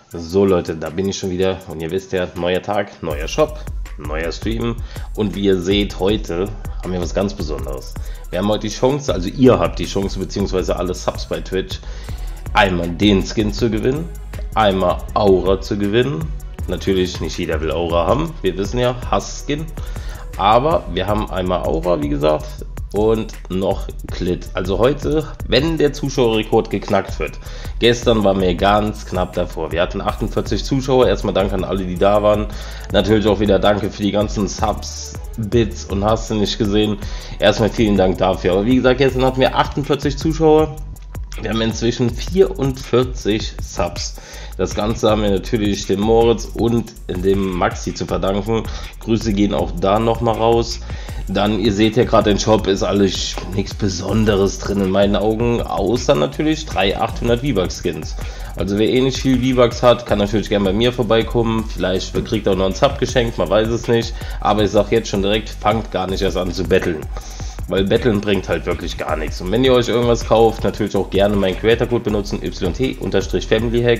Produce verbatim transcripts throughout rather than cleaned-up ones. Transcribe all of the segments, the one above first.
So Leute, da bin ich schon wieder und ihr wisst ja, neuer Tag, neuer Shop, neuer Stream und wie ihr seht, heute haben wir was ganz Besonderes. Wir haben heute die Chance, also ihr habt die Chance, beziehungsweise alle Subs bei Twitch, einmal den Skin zu gewinnen, einmal Aura zu gewinnen. Natürlich nicht jeder will Aura haben, wir wissen ja, Hass-Skin, aber wir haben einmal Aura, wie gesagt, und noch Clit. Also heute, wenn der Zuschauerrekord geknackt wird. Gestern waren wir ganz knapp davor. Wir hatten achtundvierzig Zuschauer. Erstmal danke an alle, die da waren. Natürlich auch wieder danke für die ganzen Subs, Bits und hast du nicht gesehen. Erstmal vielen Dank dafür. Aber wie gesagt, gestern hatten wir achtundvierzig Zuschauer. Wir haben inzwischen vierundvierzig Subs. Das Ganze haben wir natürlich dem Moritz und dem Maxi zu verdanken. Grüße gehen auch da nochmal raus. Dann, ihr seht ja gerade, den Shop ist alles nichts Besonderes drin in meinen Augen, außer natürlich drei achthundert V-Bucks Skins. Also wer eh nicht viel V-Bucks hat, kann natürlich gerne bei mir vorbeikommen. Vielleicht kriegt er auch noch einen Sub geschenkt, man weiß es nicht. Aber ich sage jetzt schon direkt, fangt gar nicht erst an zu betteln. Weil Betteln bringt halt wirklich gar nichts. Und wenn ihr euch irgendwas kauft, natürlich auch gerne meinen Creator-Code benutzen, Y T Family Hack.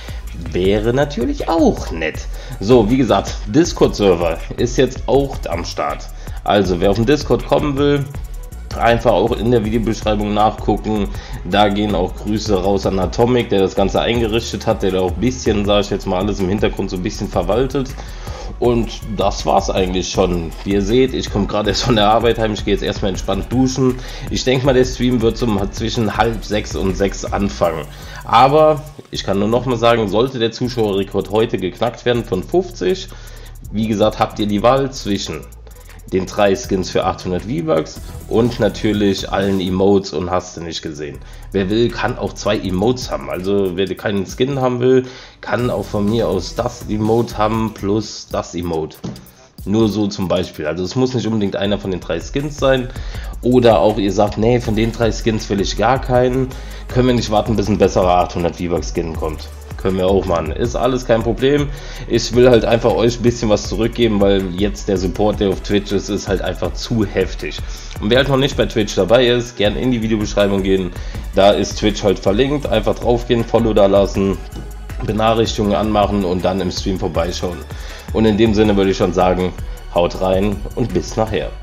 Wäre natürlich auch nett. So, wie gesagt, Discord-Server ist jetzt auch am Start. Also, wer auf den Discord kommen will, einfach auch in der Videobeschreibung nachgucken. Da gehen auch Grüße raus an Atomic, der das Ganze eingerichtet hat, der da auch ein bisschen, sage ich jetzt mal, alles im Hintergrund so ein bisschen verwaltet. Und das war's eigentlich schon. Wie ihr seht, ich komme gerade erst von der Arbeit heim, ich gehe jetzt erstmal entspannt duschen. Ich denke mal, der Stream wird so zwischen halb sechs und sechs anfangen. Aber ich kann nur noch mal sagen, sollte der Zuschauerrekord heute geknackt werden von fünfzig, wie gesagt, habt ihr die Wahl zwischen den drei Skins für achthundert V-Bucks und natürlich allen Emotes und hast du nicht gesehen. Wer will, kann auch zwei Emotes haben. Also wer keinen Skin haben will, kann auch von mir aus das Emote haben plus das Emote. Nur so zum Beispiel. Also es muss nicht unbedingt einer von den drei Skins sein. Oder auch ihr sagt, nee, von den drei Skins will ich gar keinen. Können wir nicht warten, bis ein besserer achthundert V-Bucks Skin kommt. Können wir auch machen. Ist alles kein Problem. Ich will halt einfach euch ein bisschen was zurückgeben, weil jetzt der Support, der auf Twitch ist, ist halt einfach zu heftig. Und wer halt noch nicht bei Twitch dabei ist, gerne in die Videobeschreibung gehen. Da ist Twitch halt verlinkt. Einfach drauf gehen, Follow da lassen, Benachrichtigungen anmachen und dann im Stream vorbeischauen. Und in dem Sinne würde ich schon sagen, haut rein und bis nachher.